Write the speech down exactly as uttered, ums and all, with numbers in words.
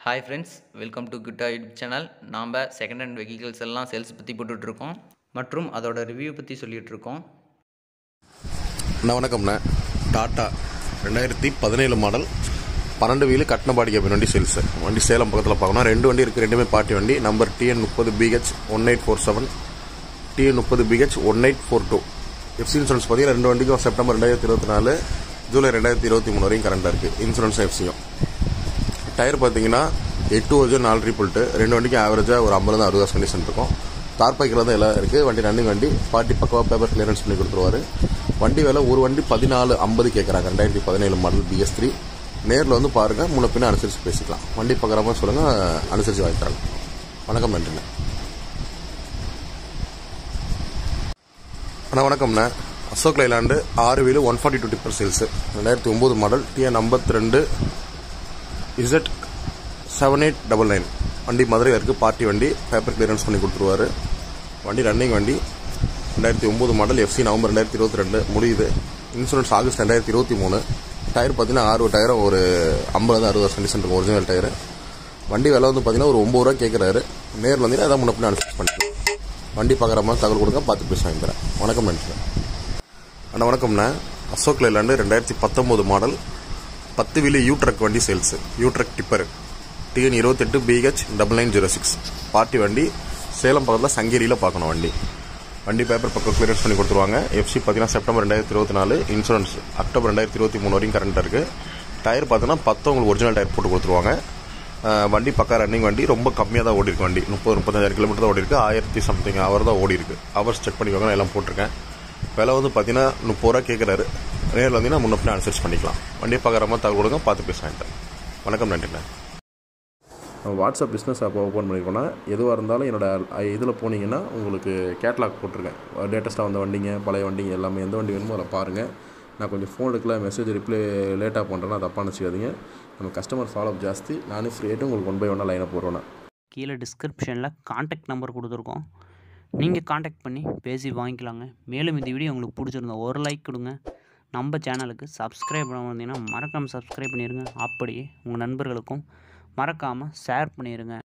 Hi friends, welcome to Kutta YouTube channel. நாம் second hand vehicles எல்லாம் sales பற்றி போட்டுட்ருக்கோம் மற்றும் அதோட ரிவ்யூ பற்றி சொல்லிகிட்ருக்கோம். அண்ணா வணக்கம்ண்ணே. டாட்டா ரெண்டாயிரத்தி பதினேழு மாடல் பன்னெண்டு வீலு கட்டின பாடி கேபின் வண்டி சேல்ஸு. வண்டி சேலம் பக்கத்தில் பார்க்கணும். ரெண்டு வண்டி இருக்குது, ரெண்டுமே பார்ட்டி வண்டி. நம்பர் டிஎன் முப்பது PH one eight four seven TN முப்பது PH one eight four two. FC insurance பார்த்தீங்கன்னா ரெண்டு வண்டிக்கும் செப்டம்பர் ரெண்டாயிரத்தி இருபத்தி நாலு ஜூலை ரெண்டாயிரத்தி இருபத்தி மூணு வரைக்கும் கரண்டாக இருக்குது. இன்சூரன்ஸ் எஃப்சியும். டயர் பார்த்தீங்கன்னா எட்டு ஓஜன் நாலு ட்ரிபிள்ட்டு. ரெண்டு வண்டிக்கு ஆவரேஜாக ஒரு ஐம்பது அறுபது கண்டிஷன் இருக்கும். தார்பாய்க்கில் தான் எல்லாம் இருக்குது. வண்டி ரன்னிங் வண்டி. பார்ட்டி பக்கவாக பேப்பர் கிளியரன்ஸ் பண்ணி கொடுத்துருவாரு. வண்டி வேலை ஒரு வண்டி பதினாலு ஐம்பது கேட்குறாங்க. ரெண்டாயிரத்தி பதினேழு மாடல் பிஎஸ் த்ரீ. நேரில் வந்து பாருங்கள், முன்ன பின்ன அனுசரித்து பேசிக்கலாம். வண்டி பார்க்குற மாதிரி சொல்லுங்கள், அனுசரித்து வாங்கித்தராங்க. வணக்கம், நன்றிண்ணே. அண்ணா வணக்கம்ண்ணே. அசோக் லைலாண்டு ஆறு wheel one forty two tipper sales. ரெண்டாயிரத்தி ஒம்பது மாடல் டிஎன் ஐம்பத்தி ரெண்டு Z seven eight double nine. வண்டி மதுரையில் இருக்குது. பார்ட்டி வண்டி. பேப்பர் கிளியரன்ஸ் பண்ணி கொடுத்துருவாரு. வண்டி ரன்னிங் வண்டி. ரெண்டாயிரத்தி ஒம்பது மாடல். எஃப்சி நவம்பர் ரெண்டாயிரத்தி இருபத்தி ரெண்டு முடியுது. இன்சூரன்ஸ் ஆகஸ்ட் ரெண்டாயிரத்தி இருபத்தி மூணு. டயர் பார்த்தீங்கன்னா ஆறு டயரும் ஒரு ஐம்பது அறுபது கண்டிஷன் இருக்கும். Original tyre. வண்டி விலை வந்து பார்த்தீங்கன்னா ஒரு ஒம்பது ரூபா கேட்குறாரு. நேரில் வந்தீங்கன்னா அதான் முன்ன பின்ன அனுசரிச்சு பண்ணிக்கலாம். வண்டி பார்க்குற மாதிரி தகவல் கொடுங்க, பார்த்து பேச வாங்கிக்கிறேன். வணக்கம், நன்றி அண்ணா. வணக்கம்ண்ணே. அசோக் லைலாண்டு ரெண்டாயிரத்தி பத்தொம்போது மாடல் பத்து வீலு யூ ட்ரக் வண்டி sales. U truck tipper TN இருபத்தெட்டு PH double nine zero six. Party வண்டி. சேலம் பக்கத்தில் சங்கேரியில் பார்க்கணும் வண்டி. வண்டி பேப்பர் பக்கம் கிளியரன்ஸ் பண்ணி கொடுத்துருவாங்க. எஃப்சி பார்த்தீங்கன்னா செப்டம்பர் ரெண்டாயிரத்தி இருபத்தி நாலு. இன்சூரன்ஸ் அக்டோபர் ரெண்டாயிரத்தி இருபத்தி மூணு வரைக்கும் கரண்ட்டாக இருக்குது. டயர் பார்த்தீங்கன்னா பத்து உங்களுக்கு ஒரிஜினல் டயர் போட்டு கொடுத்துருவாங்க. வண்டி பக்கா ரன்னிங் வண்டி. ரொம்ப கம்மியாக தான் ஓடி இருக்கு வண்டி. முப்பது முப்பத்தஞ்சாயிரம் கிலோமீட்டர் தான் ஓடி இருக்குது. ஆயிரத்தி சம்திங் அவர் தான் ஓடி இருக்குது. ஹவர்ஸ் செக் பண்ணிக்கோங்க, எல்லாம் போட்டிருக்கேன். விலை வந்து பார்த்தீங்கன்னா முப்பது ரூபா கேட்குறாரு. நேரில் வந்தீங்கன்னா முன்ன பின்ன அனுசரிச்சு பண்ணிக்கலாம். வண்டியை பார்க்குற மாதிரி தகவல் கொடுங்க, பார்த்து பேச வாங்கிட்டேன். வணக்கம், நன்றிண்ணே. நம்ம வாட்ஸ்அப் பிஸ்னஸ் ஆப் ஓப்பன் பண்ணியிருக்கோன்னா எதுவாக இருந்தாலும் என்னோடய இதில் போனீங்கன்னா உங்களுக்கு கேட்லாக் போட்டிருக்கேன். லேட்டஸ்ட்டாக வந்த வண்டிங்க, பழைய வண்டிங்க எல்லாமே எந்த வண்டி வேணுமோ அதில் பாருங்கள். நான் கொஞ்சம் ஃபோன் எடுக்கல, மெசேஜ் ரிப்ளை லேட்டாக பண்ணுறேன்னா தப்பாக நினச்சிக்காதீங்க. நம்ம கஸ்டமர் ஃபாலோஅப் ஜாஸ்தி. நானே ஃப்ரீயாகிட்டு உங்களுக்கு ஒன் பை ஒன்னாக லைனை போடுறேன். கீழே டிஸ்கிரிப்ஷனில் கான்டாக்ட் நம்பர் கொடுத்துருக்கோம். நீங்கள் கான்டாக்ட் பண்ணி பேசி வாங்கிக்கலாங்க. மேலும் இந்த வீடியோ உங்களுக்கு பிடிச்சிருந்தா ஒரு லைக் கொடுங்க. நம்ம சேனலுக்கு சப்ஸ்கிரைப் பண்ண வந்தீங்கன்னா மறக்காமல் சப்ஸ்கிரைப் பண்ணிடுங்க. அப்படியே உங்கள் நண்பர்களுக்கும் மறக்காமல் ஷேர் பண்ணிடுங்க.